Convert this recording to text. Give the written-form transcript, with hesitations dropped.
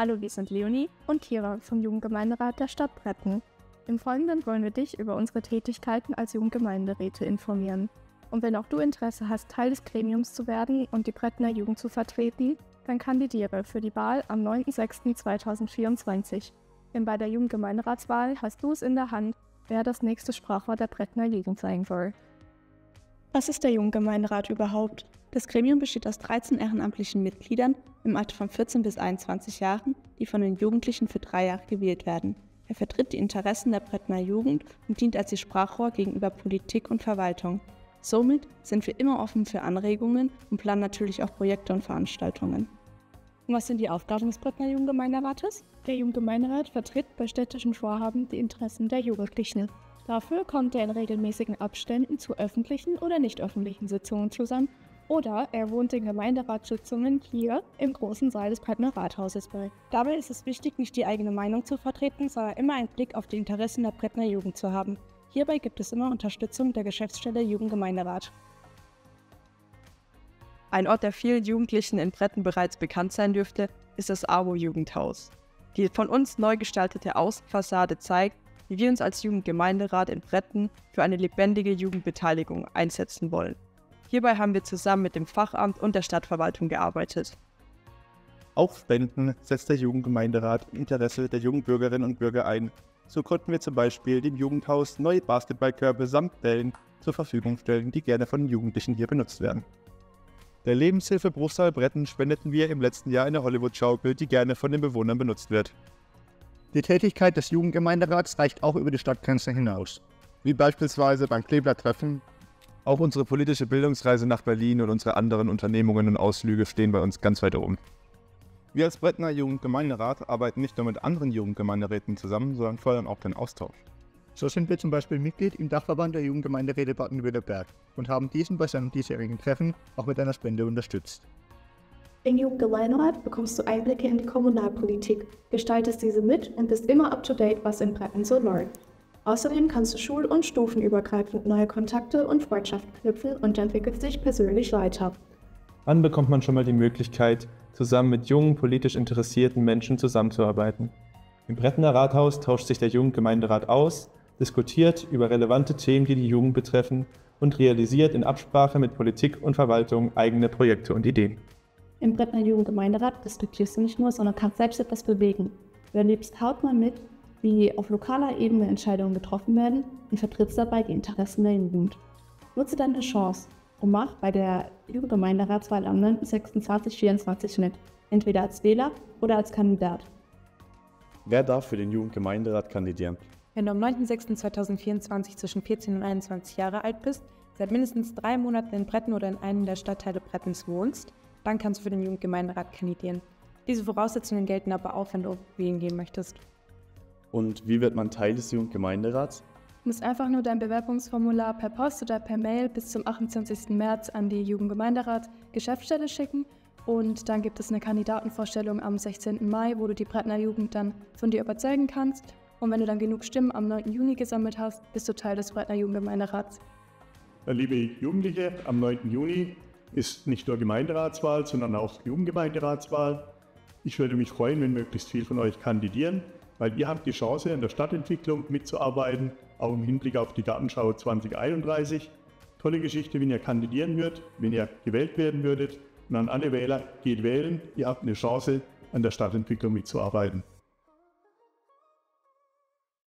Hallo, wir sind Leonie und Kira vom Jugendgemeinderat der Stadt Bretten. Im Folgenden wollen wir dich über unsere Tätigkeiten als Jugendgemeinderäte informieren. Und wenn auch du Interesse hast, Teil des Gremiums zu werden und die Brettener Jugend zu vertreten, dann kandidiere für die Wahl am 9.06.2024. Denn bei der Jugendgemeinderatswahl hast du es in der Hand, wer das nächste Sprachrohr der Brettener Jugend sein soll. Was ist der Jugendgemeinderat überhaupt? Das Gremium besteht aus 13 ehrenamtlichen Mitgliedern im Alter von 14 bis 21 Jahren, die von den Jugendlichen für 3 Jahre gewählt werden. Er vertritt die Interessen der Brettener Jugend und dient als ihr Sprachrohr gegenüber Politik und Verwaltung. Somit sind wir immer offen für Anregungen und planen natürlich auch Projekte und Veranstaltungen. Und was sind die Aufgaben des Brettener Jugendgemeinderates? Der Jugendgemeinderat vertritt bei städtischen Vorhaben die Interessen der Jugendlichen. Dafür kommt er in regelmäßigen Abständen zu öffentlichen oder nicht öffentlichen Sitzungen zusammen oder er wohnt den Gemeinderatssitzungen hier im großen Saal des Brettener Rathauses bei. Dabei ist es wichtig, nicht die eigene Meinung zu vertreten, sondern immer einen Blick auf die Interessen der Brettener Jugend zu haben. Hierbei gibt es immer Unterstützung der Geschäftsstelle Jugendgemeinderat. Ein Ort, der vielen Jugendlichen in Bretten bereits bekannt sein dürfte, ist das AWO-Jugendhaus. Die von uns neu gestaltete Außenfassade zeigt, wie wir uns als Jugendgemeinderat in Bretten für eine lebendige Jugendbeteiligung einsetzen wollen. Hierbei haben wir zusammen mit dem Fachamt und der Stadtverwaltung gearbeitet. Auch Spenden setzt der Jugendgemeinderat im Interesse der jungen Bürgerinnen und Bürger ein. So konnten wir zum Beispiel dem Jugendhaus neue Basketballkörbe samt Bällen zur Verfügung stellen, die gerne von den Jugendlichen hier benutzt werden. Der Lebenshilfe Bruchsal Bretten spendeten wir im letzten Jahr eine Hollywood-Schaukel, die gerne von den Bewohnern benutzt wird. Die Tätigkeit des Jugendgemeinderats reicht auch über die Stadtgrenze hinaus, wie beispielsweise beim Kleeblatt-Treffen. Auch unsere politische Bildungsreise nach Berlin und unsere anderen Unternehmungen und Ausflüge stehen bei uns ganz weit oben. Wir als Brettener Jugendgemeinderat arbeiten nicht nur mit anderen Jugendgemeinderäten zusammen, sondern fördern auch den Austausch. So sind wir zum Beispiel Mitglied im Dachverband der Jugendgemeinderäte Baden-Württemberg und haben diesen bei seinem diesjährigen Treffen auch mit einer Spende unterstützt. Im Jugendgemeinderat bekommst du Einblicke in die Kommunalpolitik, gestaltest diese mit und bist immer up-to-date, was in Bretten so läuft. Außerdem kannst du schul- und stufenübergreifend neue Kontakte und Freundschaften knüpfen und entwickelst dich persönlich weiter. Dann bekommt man schon mal die Möglichkeit, zusammen mit jungen, politisch interessierten Menschen zusammenzuarbeiten. Im Brettener Rathaus tauscht sich der Jugendgemeinderat aus, diskutiert über relevante Themen, die die Jugend betreffen und realisiert in Absprache mit Politik und Verwaltung eigene Projekte und Ideen. Im Brettener Jugendgemeinderat diskutierst du nicht nur, sondern kannst selbst etwas bewegen. Du erlebst hautnah mit, wie auf lokaler Ebene Entscheidungen getroffen werden und vertrittst dabei die Interessen der Jugend. Nutze deine Chance und mach bei der Jugendgemeinderatswahl am 9.06.2024 mit, entweder als Wähler oder als Kandidat. Wer darf für den Jugendgemeinderat kandidieren? Wenn du am 9.06.2024 zwischen 14 und 21 Jahre alt bist, seit mindestens 3 Monaten in Bretten oder in einem der Stadtteile Brettens wohnst, dann kannst du für den Jugendgemeinderat kandidieren. Diese Voraussetzungen gelten aber auch, wenn du wählen gehen möchtest. Und wie wird man Teil des Jugendgemeinderats? Du musst einfach nur dein Bewerbungsformular per Post oder per Mail bis zum 28. März an die Jugendgemeinderat Geschäftsstelle schicken und dann gibt es eine Kandidatenvorstellung am 16. Mai, wo du die Brettener Jugend dann von dir überzeugen kannst. Und wenn du dann genug Stimmen am 9. Juni gesammelt hast, bist du Teil des Brettener Jugendgemeinderats. Liebe Jugendliche, am 9. Juni ist nicht nur Gemeinderatswahl, sondern auch Jugendgemeinderatswahl. Ich würde mich freuen, wenn möglichst viele von euch kandidieren, weil ihr habt die Chance, an der Stadtentwicklung mitzuarbeiten, auch im Hinblick auf die Gartenschau 2031. Tolle Geschichte, wenn ihr kandidieren würdet, wenn ihr gewählt werden würdet. Und an alle Wähler, geht wählen, ihr habt eine Chance, an der Stadtentwicklung mitzuarbeiten.